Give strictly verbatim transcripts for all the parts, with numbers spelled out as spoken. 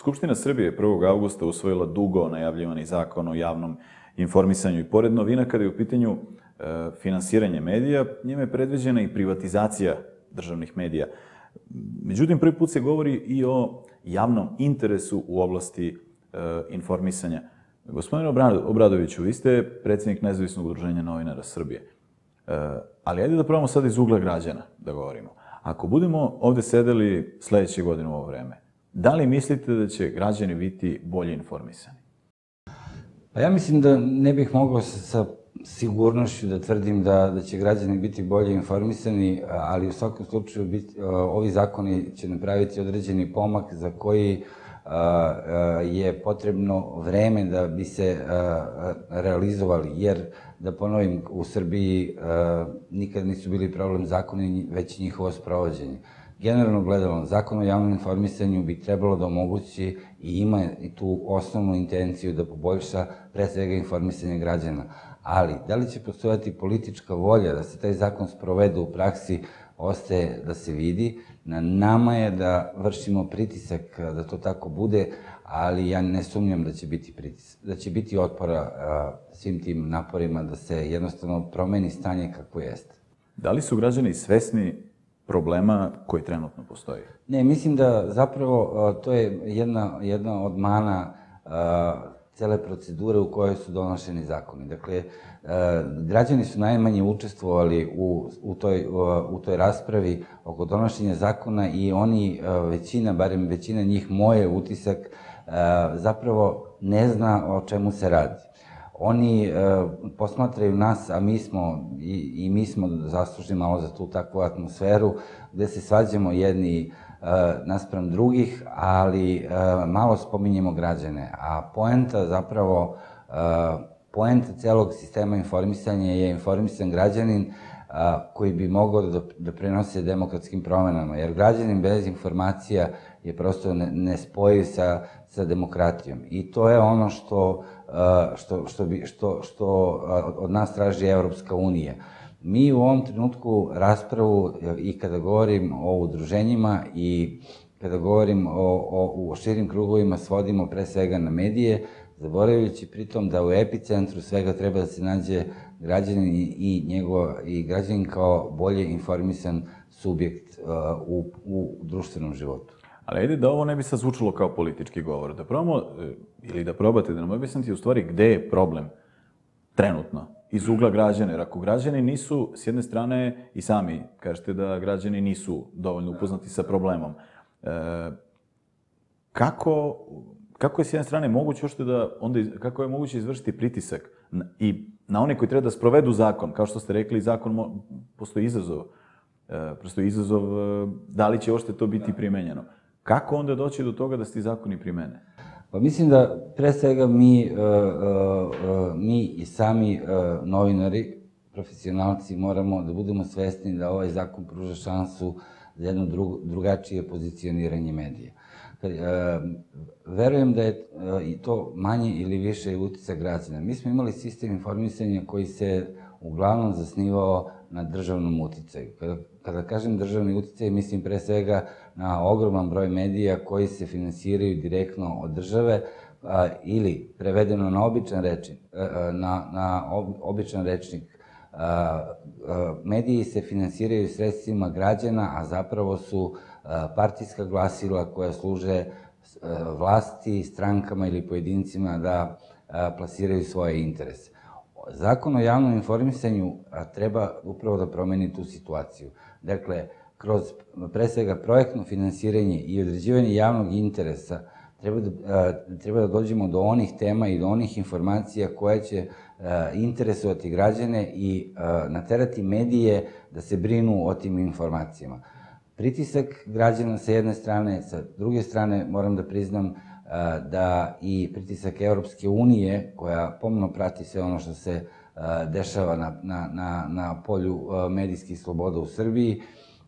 Skupština Srbije je prvog avgusta usvojila dugo najavljivani zakon o javnom informisanju i pored novina kada je u pitanju e, finansiranje medija, njime je predviđena i privatizacija državnih medija. Međutim, prvi put se govori i o javnom interesu u oblasti e, informisanja. Gospodine Obradoviću, vi ste predsjednik Nezavisnog udruženja novinara Srbije, e, ali ajde da probamo sad iz ugla građana da govorimo. Ako budemo ovde sedeli sledeće godine u ovo vreme, da li mislite da će građani biti bolje informisani? Pa ja mislim da ne bih mogao sa sigurnošću da tvrdim da, da će građani biti bolje informisani, ali u svakom slučaju biti, ovi zakoni će napraviti određeni pomak za koji je potrebno vreme da bi se realizovali, jer, da ponovim, u Srbiji nikad nisu bili problem zakoni, već njihovo sprovođenje. Generalno gledano, zakon o javnom informisanju bi trebalo da omogući i ima i tu osnovnu intenciju da poboljša pre svega informisanje građana. Ali, da li će postojati politička volja da se taj zakon sprovede u praksi, ostaje da se vidi. Na nama je da vršimo pritisak da to tako bude, ali ja ne sumnjam da će biti pritisak, da će biti otpora svim tim naporima da se jednostavno promeni stanje kako jeste. Da li su građani svesni problema koji trenutno postoji? Ne, mislim da zapravo to je jedna, jedna od mana cele procedure u kojoj su donošeni zakoni. Dakle, građani su najmanje učestvovali u, u, toj, u toj raspravi oko donošenja zakona i oni, većina, barem većina njih, moje utisak, zapravo ne zna o čemu se radi. Oni posmatraju nas, a mi smo, i, i mi smo zaslužni malo za tu takvu atmosferu, gde se svađamo jedni naspram drugih, ali malo spominjemo građane. A poenta zapravo, poenta celog sistema informisanja je informisan građanin koji bi mogao da prenosi demokratskim promenama, jer građanin bez informacija je prosto nespojiv sa, sa demokratijom. I to je ono što, što, što, bi, što, što od nas traži Evropska unija. Mi u ovom trenutku raspravu, i kada govorim o udruženjima i kada govorim o, o, o širim krugovima, svodimo pre svega na medije, zaboravljajući pritom da u epicentru svega treba da se nađe građanin i, njegov, i građanin kao bolje informisan subjekt uh, u, u društvenom životu. Ali ajde da ovo ne bi sad zvučalo kao politički govor, da probamo, ili da probate da nam objasnite u stvari gde je problem trenutno iz ugla građana, jer ako građani nisu, s jedne strane, i sami kažete da građani nisu dovoljno upoznati sa problemom, e, kako, kako je s jedne strane moguće uopšte da, onda, kako je moguće izvršiti pritisak na, i na one koji treba da sprovedu zakon, kao što ste rekli, zakon postoji izazov, e, postoji izazov e, da li će uopšte to biti primenjeno. Kako onda doći do toga da se ti zakoni primene? Pa mislim da pre svega mi, uh, uh, mi i sami uh, novinari, profesionalci, moramo da budemo svesni da ovaj zakon pruža šansu za jedno dru, drugačije pozicioniranje medija. Uh, verujem da je uh, i to manje ili više utisak građana. Mi smo imali sistem informisanja koji se uglavnom zasnivao na državnom uticaju. Kada, kada kažem državni uticaj, mislim pre svega na ogroman broj medija koji se finansiraju direktno od države a, ili prevedeno na običan rečnik, a, na, na ob, običan rečnik. A, a, mediji se finansiraju sredstvima građana, a zapravo su a, partijska glasila koja služe a, vlasti, strankama ili pojedincima da a, plasiraju svoje interese. Zakon o javnom informisanju treba upravo da promeni tu situaciju. Dakle, kroz pre svega projektno finansiranje i određivanje javnog interesa treba da, treba da dođemo do onih tema i do onih informacija koje će interesovati građane i naterati medije da se brinu o tim informacijama. Pritisak građana sa jedne strane, sa druge strane moram da priznam da i pritisak Evropske unije, koja pomno prati sve ono što se dešava na, na, na, na polju medijskih sloboda u Srbiji,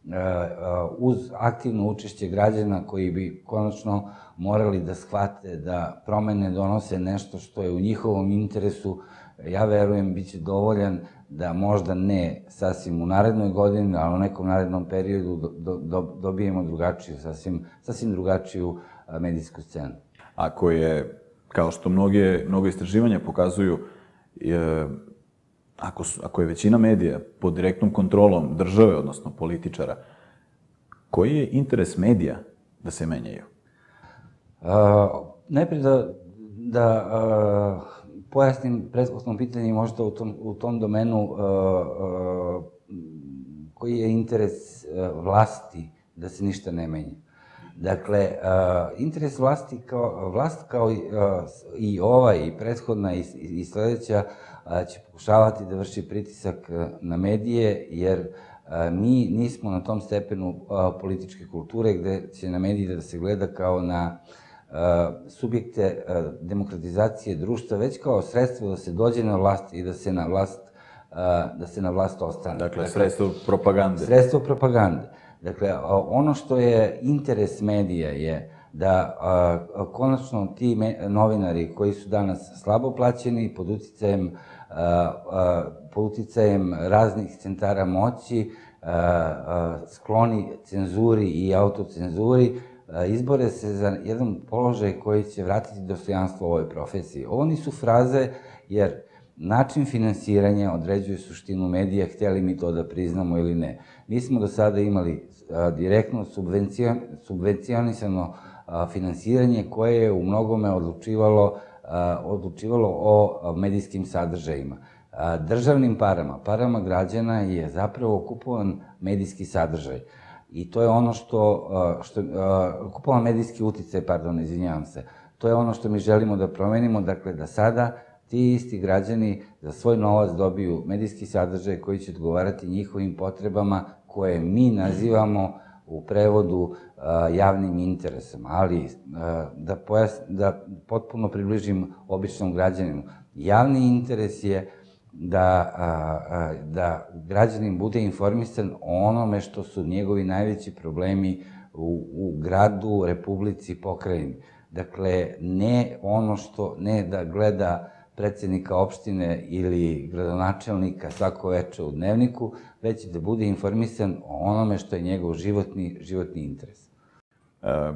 uz aktivno učešće građana koji bi konačno morali da shvate da promene donose nešto što je u njihovom interesu, ja verujem bit će dovoljan da možda ne sasvim u narednoj godini, ali u nekom narednom periodu do, do, dobijemo drugačiju, sasvim, sasvim drugačiju medijsku scenu. ako je, kao što mnoge, mnogo istraživanja pokazuju, je, ako, su, ako je većina medija pod direktnom kontrolom države, odnosno političara, koji je interes medija da se menjaju? Uh, najprije da, da uh, pojasnim prethodno pitanje možda u tom, u tom domenu uh, uh, koji je interes uh, vlasti da se ništa ne menja. Dakle, uh, interes vlasti kao, vlast kao i, uh, i ova i prethodna i, i sledeća uh, će pokušavati da vrši pritisak uh, na medije, jer uh, mi nismo na tom stepenu uh, političke kulture gde će na medije da se gleda kao na uh, subjekte uh, demokratizacije društva, već kao sredstvo da se dođe na vlast i da se na vlast, uh, da se na vlast ostane. Dakle, dakle sredstvo propagande. Sredstvo propagande. Dakle, ono što je interes medija je da a, konačno ti me, novinari koji su danas slabo plaćeni pod uticajem, a, a, pod uticajem raznih centara moći, a, a, skloni cenzuri i autocenzuri, a, izbore se za jedan položaj koji će vratiti dostojanstvo ovoj profesiji. Ovo nisu fraze, jer način finansiranja određuje suštinu medija, htjeli mi to da priznamo ili ne. Mi smo do sada imali a, direktno subvencion, subvencionisano a, finansiranje koje je u mnogome odlučivalo, a, odlučivalo o a, medijskim sadržajima. A, državnim parama, parama građana je zapravo kupovan medijski sadržaj. I to je ono što, a, što a, kupovan medijski uticaj, pardon, izvinjavam se. To je ono što mi želimo da promenimo, dakle da sada ti isti građani za svoj novac dobiju medijski sadržaj koji će odgovarati njihovim potrebama koje mi nazivamo u prevodu a, javnim interesom. Ali a, da, pojas, da potpuno približim običnom građaninu, javni interes je da, a, a, da građanin bude informisan o onome što su njegovi najveći problemi u, u gradu, republici, pokrajini. Dakle, ne ono što, ne da gleda predsednika opštine ili gradonačelnika svako veče u dnevniku, već da bude informisan o onome što je njegov životni, životni interes. E,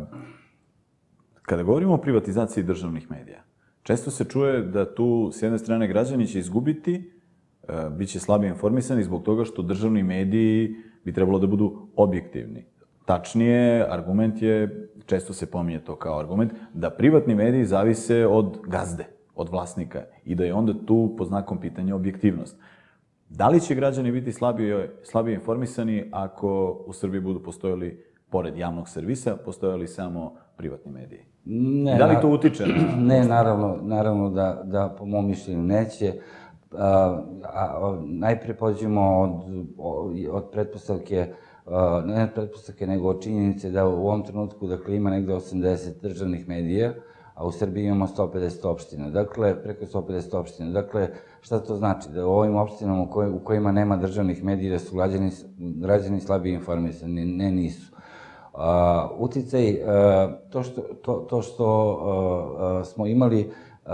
kada govorimo o privatizaciji državnih medija, često se čuje da tu s jedne strane građani će izgubiti, e, bit će slabije informisani zbog toga što državni mediji bi trebalo da budu objektivni. Tačnije, argument je, često se pominje to kao argument, da privatni mediji zavise od gazde, od vlasnika i da je onda tu pod znakom pitanja objektivnost. Da li će građani biti slabije, slabije informisani ako u Srbiji budu postojali, pored javnog servisa, postojali samo privatni mediji? Ne, da li to utiče na... Ne, naravno, naravno da, da po mom mišljenju neće. A, a, najpre pođemo od, od pretpostavke, a, ne pretpostavke, nego od činjenice da u ovom trenutku, dakle, ima negde osamdeset državnih medija, a u Srbiji imamo sto pedeset opština, dakle, preko sto pedeset opština. Dakle, šta to znači? Da u ovim opštinama u, koj, u kojima nema državnih medija, da su građani, građani slabije informisani? Ne, nisu. Uh, uticaj, uh, to što, to, to što uh, uh, smo imali,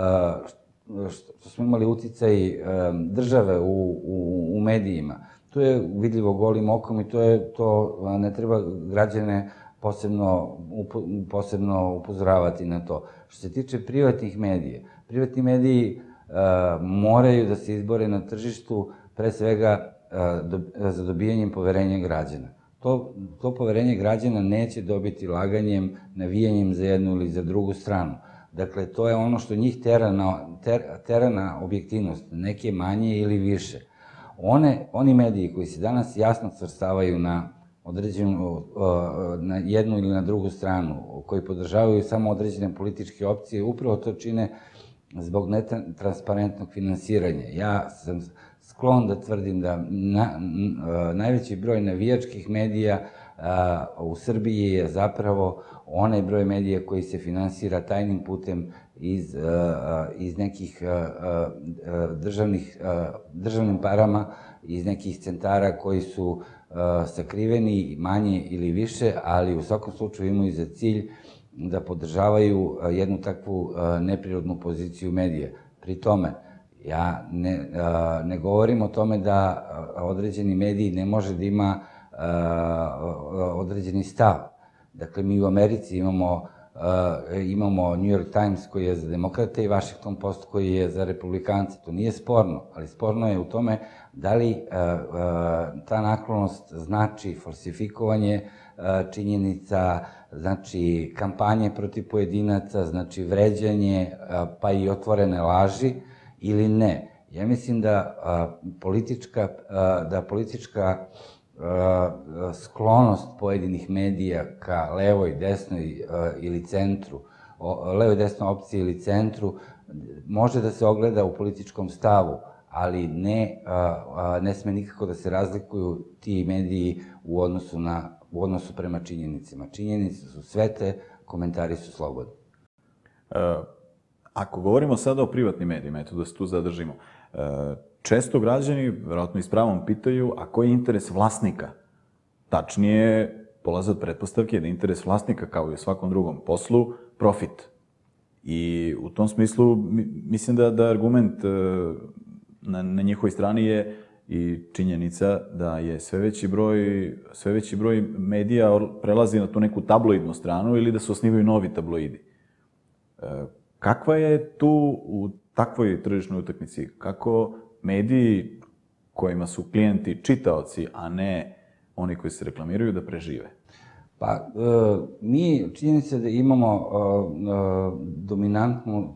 uh, što smo imali uticaj uh, države u, u, u medijima, to je vidljivo golim okom i to je, to ne treba građane posebno, upo, posebno upozoravati na to. Što se tiče privatnih medija, privatni mediji uh, moraju da se izbore na tržištu pre svega uh, do, za dobijanjem poverenja građana. To, to poverenje građana neće dobiti laganjem, navijanjem za jednu ili za drugu stranu. Dakle, to je ono što njih tera na, ter, tera na objektivnost, neke manje ili više. One, oni mediji koji se danas jasno svrstavaju na određenu, na jednu ili na drugu stranu, koji podržavaju samo određene političke opcije, upravo to čine zbog netransparentnog finansiranja. Ja sam sklon da tvrdim da na, najveći broj navijačkih medija a, u Srbiji je zapravo onaj broj medija koji se finansira tajnim putem iz, a, iz nekih a, a, državnih, a, državnim parama, iz nekih centara koji su a, sakriveni manje ili više, ali u svakom slučaju imaju za cilj da podržavaju jednu takvu a, neprirodnu poziciju medija. Pri tome, ja ne, a, ne govorim o tome da određeni mediji ne može da ima a, određeni stav. Dakle, mi u Americi imamo imamo New York Times koji je za demokrate i Washington Post koji je za republikance. To nije sporno, ali sporno je u tome da li ta naklonost znači falsifikovanje činjenica, znači kampanje protiv pojedinaca, znači vređanje, pa i otvorene laži ili ne. Ja mislim da politička, da politička sklonost pojedinih medija ka levoj, desnoj ili centru, levoj, desnoj opciji ili centru, može da se ogleda u političkom stavu, ali ne, ne sme nikako da se razlikuju ti mediji u odnosu na, u odnosu prema činjenicama. Činjenice su svete, komentari su slobodni. Ako govorimo sada o privatnim medijima, eto da se tu zadržimo, često građani, verovatno i s pravom, pitaju, a koji je interes vlasnika? Tačnije, polaze od pretpostavke da je interes vlasnika, kao i u svakom drugom poslu, profit. I u tom smislu, mislim da, da argument na, na njihovoj strani je i činjenica da je sve veći broj, sve veći broj medija prelazi na tu neku tabloidnu stranu ili da se osnivaju novi tabloidi. Kakva je tu u takvoj tržišnoj utakmici? Kako mediji kojima su klijenti čitaoci, a ne oni koji se reklamiraju, da prežive? Pa, mi činjenica da imamo dominantnu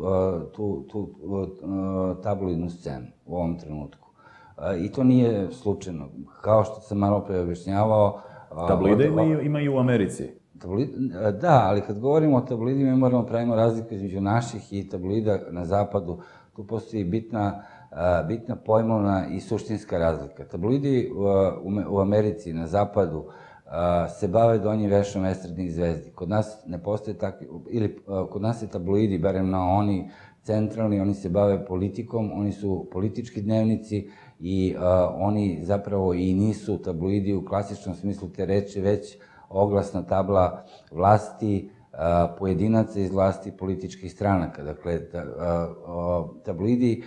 tu tabloidnu scenu u ovom trenutku. I to nije slučajno. Kao što sam malo pre objašnjavao... Tabloide ima i u Americi. Da, ali kad govorimo o tabloidima, mi moramo pravimo razliku između naših i tabloida na zapadu. Tu postoji bitna, bitna pojmovna i suštinska razlika. Tabloidi u Americi, na zapadu, se bave donjim vešom estradnih zvezdi. Kod nas ne postoje takvi, ili kod nas je tabloidi, barem na oni centralni, oni se bave politikom, oni su politički dnevnici i oni zapravo i nisu tabloidi u klasičnom smislu te reči, već oglasna tabla vlasti, pojedinaca iz vlasti političkih stranaka. Dakle, tabloidi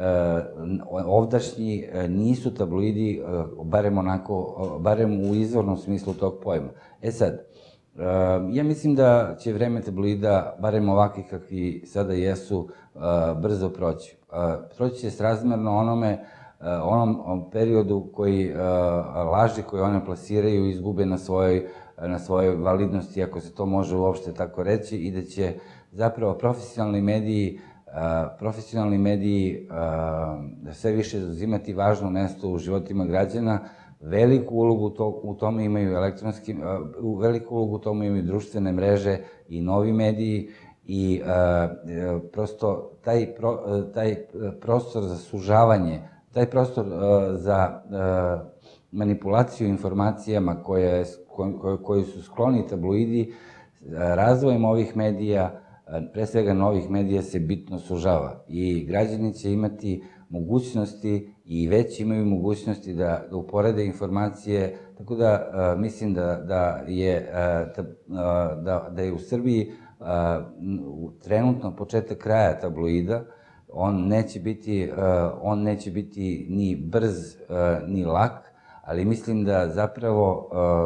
ovdašnji nisu tabloidi, barem onako, barem u izvornom smislu tog pojma. E sad, ja mislim da će vreme tabloida, barem ovakvi kakvi sada jesu, brzo proći. Proći će srazmerno onome, onom periodu koji laži koje one plasiraju izgube na svojoj na svojoj validnosti, ako se to može uopšte tako reći, i da će zapravo profesionalni mediji profesionalni mediji sve više zauzimati važno mesto u životima građana. Veliku ulogu u tome imaju elektronski, veliku ulogu u tome imaju društvene mreže i novi mediji i prosto taj, taj prostor za sužavanje, taj prostor za manipulaciju informacijama koje, koji su skloni tabloidi, razvojem ovih medija, pre svega novih medija, se bitno sužava i građani će imati mogućnosti i već imaju mogućnosti da uporede informacije, tako da mislim da je da je u Srbiji trenutno početak kraja tabloida. On neće biti, on neće biti ni brz ni lak, ali mislim da zapravo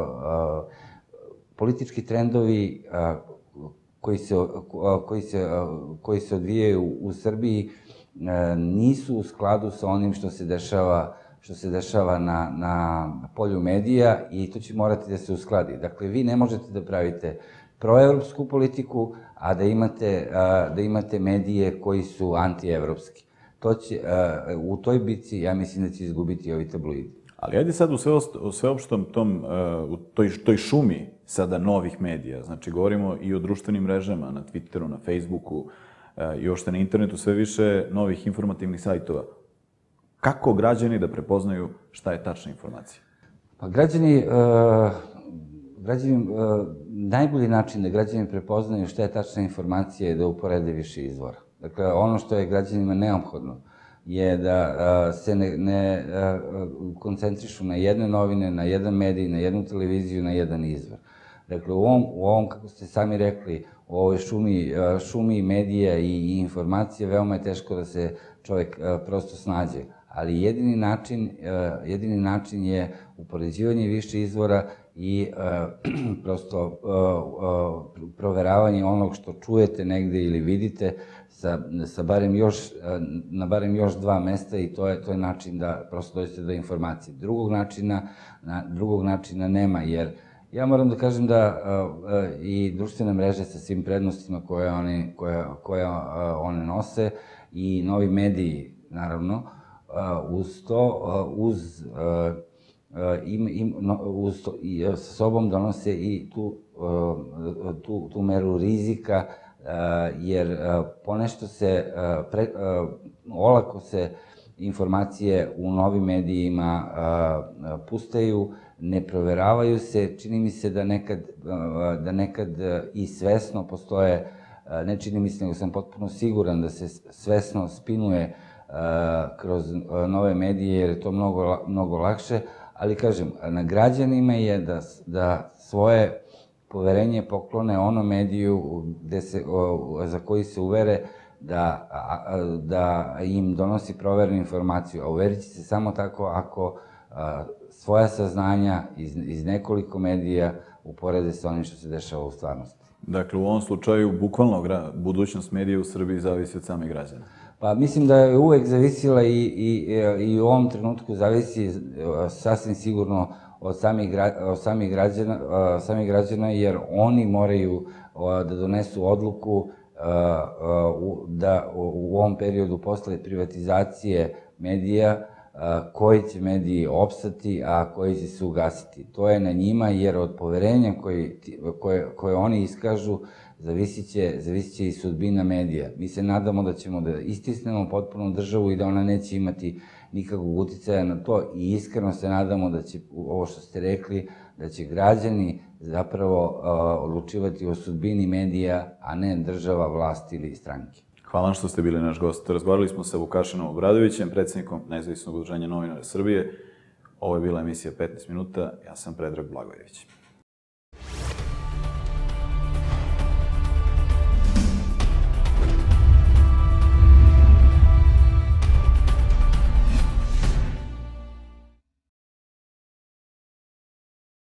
politički trendovi koji se, koji se, koji se odvijaju u Srbiji nisu u skladu sa onim što se dešava, što se dešava na, na polju medija i to će morati da se uskladi. Dakle, vi ne možete da pravite proevropsku politiku, a da imate, da imate medije koji su antievropski. To će, u toj bitci, ja mislim da će izgubiti ovi tabloidi. Ali ajde sad u sveopštom tom, u toj, toj šumi sada novih medija, znači govorimo i o društvenim mrežama, na Twitteru, na Facebooku i uopšte na internetu, sve više novih informativnih sajtova. Kako građani da prepoznaju šta je tačna informacija? Pa građani, građani, najbolji način da građani prepoznaju šta je tačna informacija je da uporede više izvora. Dakle, ono što je građanima neophodno je da se ne, ne koncentrišu na jedne novine, na jedan medij, na jednu televiziju, na jedan izvor. Dakle, u ovom, u ovom, kako ste sami rekli, u ovoj šumi, šumi medija i informacije, veoma je teško da se čovjek prosto snađe. Ali jedini način, jedini način je upoređivanje više izvora i prosto proveravanje onog što čujete negde ili vidite sa barem još, na barem još dva mesta i to je način da prosto dođete do informacije. Drugog načina, drugog načina nema, jer ja moram da kažem da i društvene mreže sa svim prednostima koje one nose i novi mediji, naravno, uz to, uz sa sobom donose i tu meru rizika, jer ponešto se, olako se informacije u novim medijima pustaju, ne proveravaju se, čini mi se da nekad i svesno postoje, ne čini mi se, nego sam potpuno siguran da se svesno spinuje kroz nove medije, jer je to mnogo lakše, ali kažem, na građanima je da svoje poverenje poklone onom mediju za koji se uvere da im donosi proverenu informaciju, a uverit će se samo tako ako svoja saznanja iz nekoliko medija uporede sa onim što se dešava u stvarnosti. Dakle, u ovom slučaju, bukvalno budućnost medija u Srbiji zavisi od samih građana. Pa mislim da je uvek zavisila i u ovom trenutku zavisi sasvim sigurno od samih građana, jer oni moraju da donesu odluku da u ovom periodu posle privatizacije medija koji će mediji opstati, a koji će se ugasiti. To je na njima, jer od poverenja koje oni iskažu zavisit će i sudbina medija. Mi se nadamo da ćemo da istisnemo potpuno državu i da ona neće imati nikakvog uticaja na to i iskreno se nadamo da će, ovo što ste rekli, da će građani zapravo odlučivati o sudbini medija, a ne država, vlast ili stranke. Hvala što ste bili naš gost. Razgovarali smo sa Vukašinom Obradovićem, predsjednikom Nezavisnog udruženja novinara Srbije. Ovo je bila emisija petnaest minuta. Ja sam Predrag Blagojević.